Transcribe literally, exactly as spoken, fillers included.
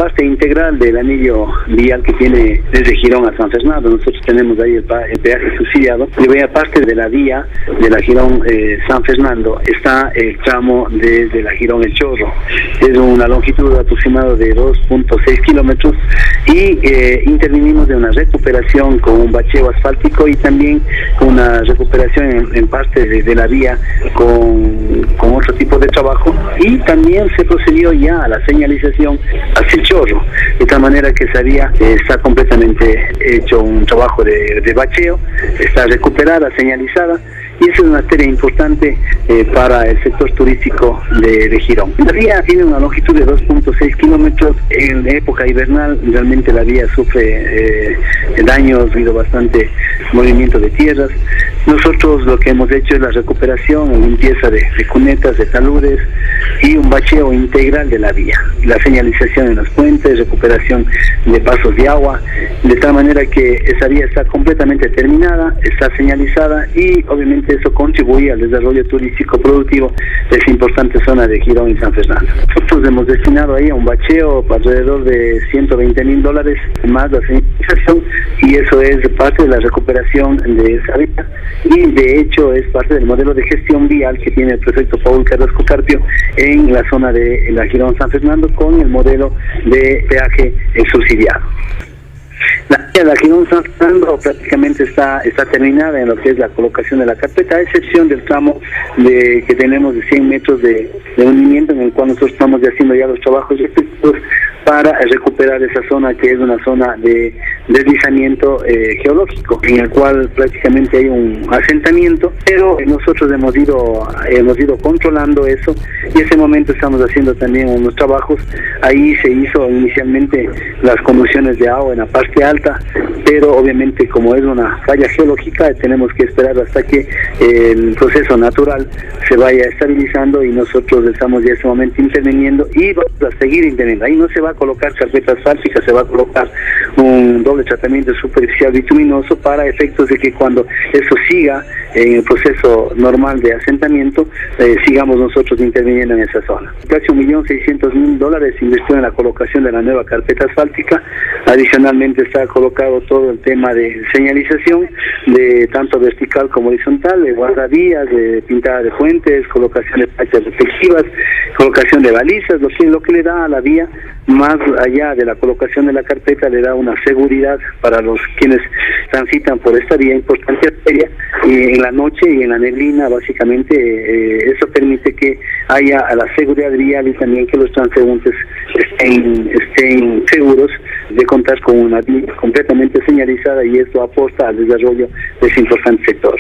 parte integral del anillo vial que tiene desde Girón a San Fernando. Nosotros tenemos ahí el, el peaje subsidiado, y veía parte de la vía de la Girón eh, San Fernando está el tramo desde la Girón El Chorro. Es una longitud aproximada de dos punto seis kilómetros, y eh, intervinimos de una recuperación con un bacheo asfáltico y también con una recuperación en, en parte de, de la vía con, con otro tipo de trabajo, y también se procedió ya a la señalización hacia el Chorro, de tal manera que esa vía eh, está completamente hecho un trabajo de, de bacheo, está recuperada, señalizada, y eso es una tarea importante eh, para el sector turístico de, de Girón. La vía tiene una longitud de dos punto seis kilómetros. En época invernal realmente la vía sufre eh, daños, ha habido bastante movimiento de tierras. Nosotros lo que hemos hecho es la recuperación, limpieza de, de cunetas, de taludes y un bacheo integral de la vía, la señalización en los puentes, recuperación de pasos de agua, de tal manera que esa vía está completamente terminada, está señalizada, y obviamente eso contribuye al desarrollo turístico productivo de esa importante zona de Girón y San Fernando. Nosotros hemos destinado ahí a un bacheo alrededor de ciento veinte mil dólares más la señalización, y eso es parte de la recuperación de esa vía, y de hecho es parte del modelo de gestión vial que tiene el prefecto Paul Carrasco Carpio en la zona de la Girón San Fernando, con el modelo de peaje subsidiado. La vía de la Girón San Fernando prácticamente está está terminada en lo que es la colocación de la carpeta, a excepción del tramo de que tenemos de cien metros de, de hundimiento, en el cual nosotros estamos haciendo ya los trabajos respectivos para recuperar esa zona, que es una zona de deslizamiento eh, geológico, en el cual prácticamente hay un asentamiento, pero nosotros hemos ido hemos ido controlando eso, y en ese momento estamos haciendo también unos trabajos. Ahí se hizo inicialmente las conducciones de agua en la parte alta, pero obviamente como es una falla geológica tenemos que esperar hasta que el proceso natural se vaya estabilizando, y nosotros estamos ya en este momento interviniendo y vamos a seguir interviniendo. Ahí no se va a colocar carpeta asfáltica, se va a colocar un doble tratamiento superficial bituminoso para efectos de que cuando eso siga en el proceso normal de asentamiento, eh, sigamos nosotros interviniendo en esa zona. Casi un millón seiscientos mil dólares se invirtió en la colocación de la nueva carpeta asfáltica. Adicionalmente está colocado todo el tema de señalización, de tanto vertical como horizontal, de guardavías, de pintada de puentes, colocación de planchas reflexivas, colocación de balizas, lo que, lo que le da a la vía, más allá de la colocación de la carpeta, le da una seguridad para los quienes transitan por esta vía importante arteria, y en la noche y en la neblina básicamente eh, eso permite que haya la seguridad vial, y también que los transeúntes estén, estén seguros de contar con una vía completamente señalizada, y esto aporta al desarrollo de ese importante sector.